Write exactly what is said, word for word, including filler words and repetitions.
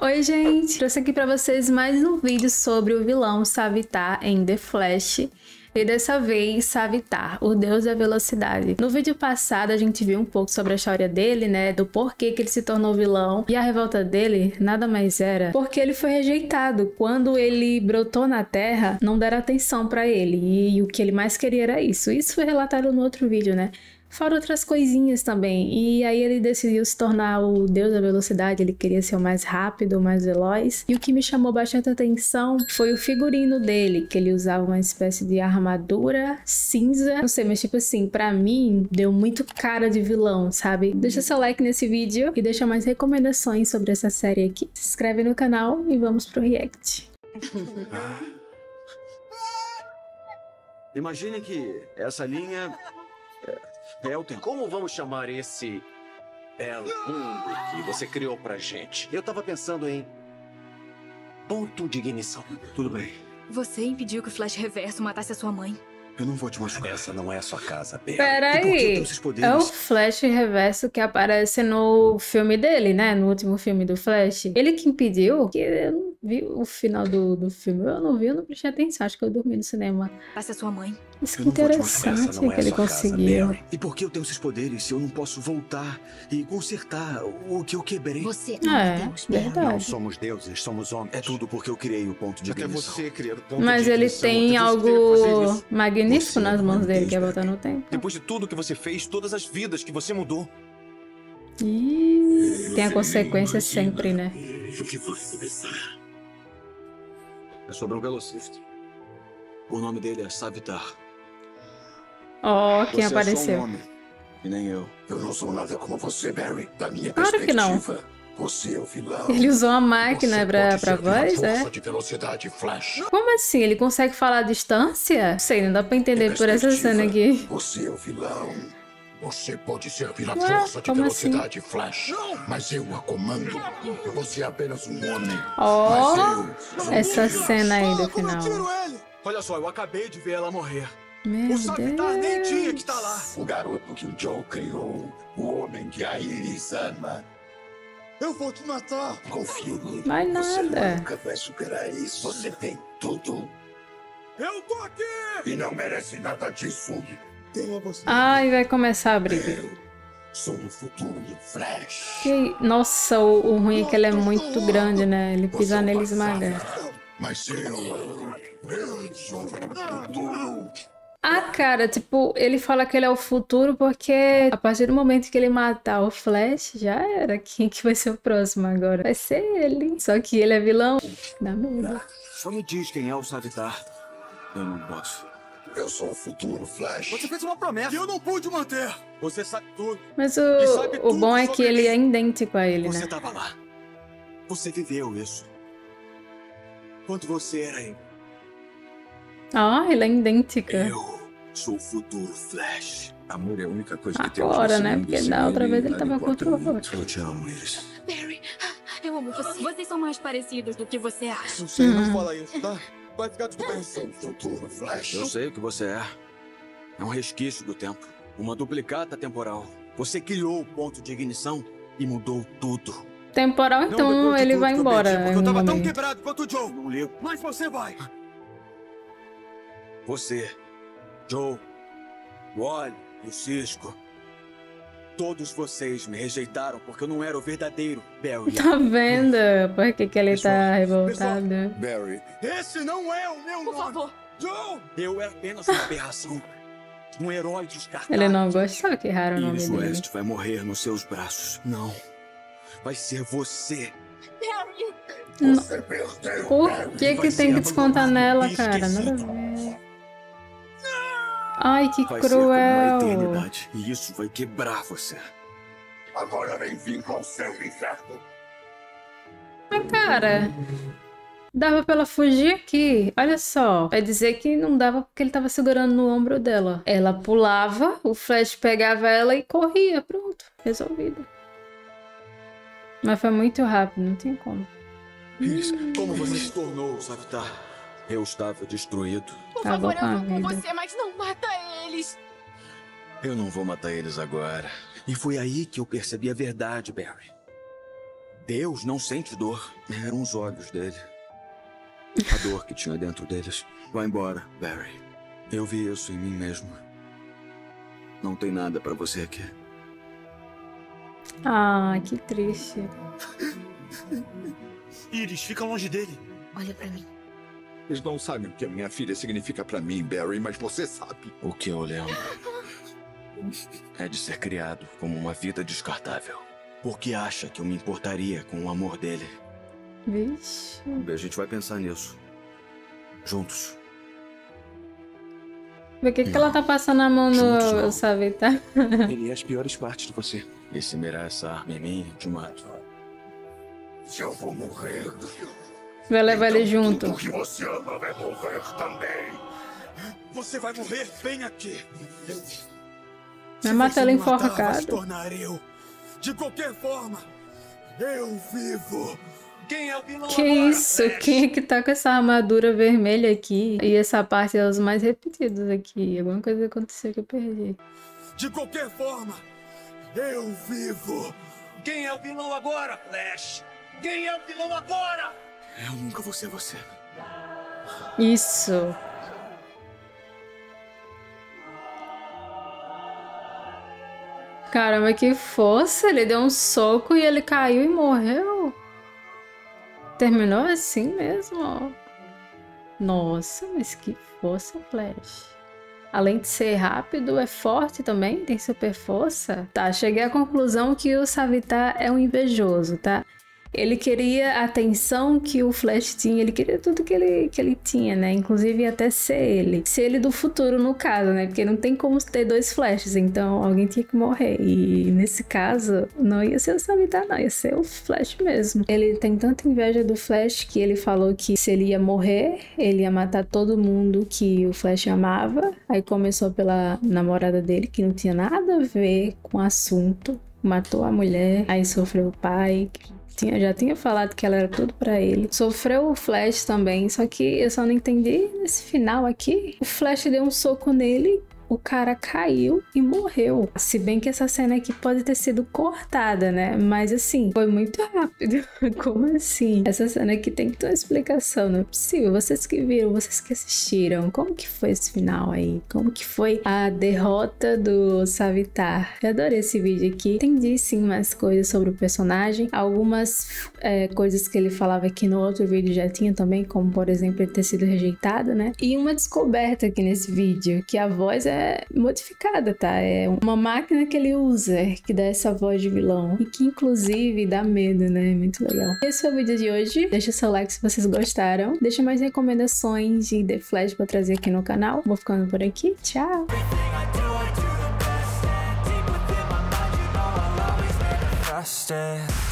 Oi gente, trouxe aqui pra vocês mais um vídeo sobre o vilão Savitar em The Flash. E dessa vez, Savitar, o deus da velocidade. No vídeo passado a gente viu um pouco sobre a história dele, né, do porquê que ele se tornou vilão. E a revolta dele nada mais era porque ele foi rejeitado. Quando ele brotou na Terra, não deram atenção pra ele. E, e o que ele mais queria era isso. Isso foi relatado no outro vídeo, né? Fora outras coisinhas também. E aí ele decidiu se tornar o deus da velocidade. Ele queria ser o mais rápido, o mais veloz. E o que me chamou bastante atenção foi o figurino dele, que ele usava uma espécie de armadura cinza. Não sei, mas tipo assim, pra mim, deu muito cara de vilão, sabe? Deixa seu like nesse vídeo e deixa mais recomendações sobre essa série aqui. Se inscreve no canal e vamos pro react. Imagine que essa linha... Elton, como vamos chamar esse belo mundo que você criou pra gente? Eu tava pensando em ponto de ignição. Tudo bem. Você impediu que o Flash Reverso matasse a sua mãe. Eu não vou te machucar. Essa não é a sua casa, Barry. Peraí, é o Flash Reverso que aparece no filme dele, né? No último filme do Flash. Ele que impediu? Que eu não vi o final do, do filme. Eu não vi, eu não prestei atenção. Acho que eu dormi no cinema. Passa a sua mãe. Isso que interessante que ele conseguiu. E por que eu tenho esses poderes se eu não posso voltar e consertar o que eu quebrei? Você não é Deus, verdade. Não somos deuses, somos homens. É tudo porque eu criei o ponto de ignição. Até você criar o ponto Mas de ele ignição, tem algo magnífico nas mãos dele, que é voltar no tempo. Depois de tudo que você fez, todas as vidas que você mudou. E tem a consequência sempre, né? O que vai começar? É sobre um velocista. O nome dele é Savitar. Ó, oh, quem você apareceu? É só um homem, e nem eu. Eu não sou nada como você, Barry. Da minha claro que não. Você é o vilão. Ele usou a máquina pra, pra voz, é? De velocidade, Flash. Como assim? Ele consegue falar à distância? Não sei, não dá pra entender por essa cena aqui. Você é o vilão. Você pode servir a Ué, força de como velocidade, assim? Flash. Mas eu a comando. Você é apenas um homem. Ó, oh, essa cena aí do final. Olha só, eu acabei de ver ela morrer. Meu o Savitar nem tinha que estar lá. O garoto que o Joe criou. O homem que a Iris ama. Eu vou te matar. Confia em mim. Mas Você nada. nunca vai superar isso. Você tem tudo. Eu tô aqui! E não merece nada disso. Ai, vai começar a briga. Eu sou o futuro do Flash. Que... Nossa, o, o ruim é que ele é muito grande, né? Ele pisa nele e esmaga. Mas eu... Eu sou o futuro. Ah, cara, tipo, ele fala que ele é o futuro porque a partir do momento que ele matar o Flash, já era. Quem que vai ser o próximo agora? Vai ser ele. Só que ele é vilão. Dá medo. Só me diz quem é o Savitar. Eu não posso. Eu sou o futuro, Flash. Você fez uma promessa. E eu não pude manter. Você sabe tudo. Mas o, o bom é que ele é idêntico a ele, Você né? tava lá. Você viveu isso. Quando você era em... Ó, oh, ele é idêntico. Eu sou o futuro Flash. Amor é a única coisa que temos. Agora, né? Porque da outra vez ele tava contra o outro. Eu te amo, Iris. Barry, eu amo você. Vocês são mais parecidos do que você acha. Não sei, Hum. não fala isso, tá? Vai ficar tudo bem. Eu sou o futuro, Flash. Eu sei o que você é. É um resquício do tempo. Uma duplicata temporal. Você criou o ponto de ignição e mudou tudo. Temporal, então ele vai embora. Eu, eu tava tão quebrado quanto o Joe. Não ligo. Mas você vai. Você, Joe, Wally e o Cisco. Todos vocês me rejeitaram porque eu não era o verdadeiro Barry. Tá vendo por que, que ele Pessoal, tá revoltado? Barry. Esse não é o meu Por nome. favor. Joe! Eu era apenas uma aberração. Um herói descartável. Ele não gosta, sabe que raro o nome Iris dele. West vai morrer nos seus braços. Não. Vai ser você. Barry. Você perdeu. Por que que tem que descontar nela, cara? Nada a ver. Ai, que Vai ser como uma cruel. eternidade. E isso vai quebrar você. Agora bem-vindo ao seu inferno. Mas, cara, dava pra ela fugir aqui. Olha só. Vai dizer que não dava porque ele tava segurando no ombro dela. Ela pulava, o Flash pegava ela e corria. Pronto, resolvido. Mas foi muito rápido, não tem como. Iris, como você se tornou, Savitar? Eu estava destruído. Por Acabou favor, com a eu vou com vida. você, mas não mata eles. Eu não vou matar eles agora. E foi aí que eu percebi a verdade, Barry. Deus não sente dor. Eram os olhos dele. A dor que tinha dentro deles. Vai embora, Barry. Eu vi isso em mim mesmo. Não tem nada pra você aqui. Ah, que triste. Iris, fica longe dele. Olha pra mim. Eles não sabem o que a minha filha significa pra mim, Barry, mas você sabe. O que eu lembro é de ser criado como uma vida descartável. Por que acha que eu me importaria com o amor dele? Vixe. A gente vai pensar nisso. Juntos. Por que, que ela tá passando a mão Juntos, no não. Savitar? Ele é as piores partes de você. E se mirar essa arma em mim, eu te mato. Se eu vou morrer, Vai levar ele junto. tudo que você ama vai morrer também. Você vai morrer bem aqui. Vai matar ela Se matar, vai se enforcado. tornar eu. De qualquer forma, eu vivo. Quem é o vilão Que agora, isso? Flash? Quem é que tá com essa armadura vermelha aqui? E essa parte é os mais repetidos aqui. Alguma coisa aconteceu que eu perdi. De qualquer forma, eu vivo. Quem é o vilão agora, Flash? Quem é o vilão agora? Eu nunca vou ser você. Isso. Caramba, que força! Ele deu um soco e ele caiu e morreu. Terminou assim mesmo. Nossa, mas que força, Flash. Além de ser rápido, é forte também, tem super força. Tá, cheguei à conclusão que o Savitar é um invejoso, tá? Ele queria a atenção que o Flash tinha, ele queria tudo que ele, que ele tinha, né? Inclusive até ser ele. Ser ele do futuro, no caso, né? Porque não tem como ter dois Flashes, então alguém tinha que morrer. E nesse caso, não ia ser o Savitar, não, ia ser o Flash mesmo. Ele tem tanta inveja do Flash que ele falou que se ele ia morrer, ele ia matar todo mundo que o Flash amava. Aí começou pela namorada dele, que não tinha nada a ver com o assunto. Matou a mulher, aí sofreu o pai, Tinha, já tinha falado que ela era tudo pra ele. Sofreu o Flash também, só que eu só não entendi nesse final aqui. O Flash deu um soco nele, o cara caiu e morreu. Se bem que essa cena aqui pode ter sido cortada, né? Mas assim, foi muito rápido. Como assim? Essa cena aqui tem que ter uma explicação, não é possível. Vocês que viram, vocês que assistiram, como que foi esse final aí? Como que foi a derrota do Savitar? Eu adorei esse vídeo aqui. Entendi sim mais coisas sobre o personagem. Algumas é, coisas que ele falava aqui no outro vídeo já tinha também, como por exemplo ele ter sido rejeitado, né? E uma descoberta aqui nesse vídeo, que a voz é modificada, tá? É uma máquina que ele usa, que dá essa voz de vilão. E que inclusive dá medo, né? Muito legal. Esse foi o vídeo de hoje. Deixa seu like se vocês gostaram. Deixa mais recomendações de The Flash pra trazer aqui no canal. Vou ficando por aqui. Tchau! Trust it.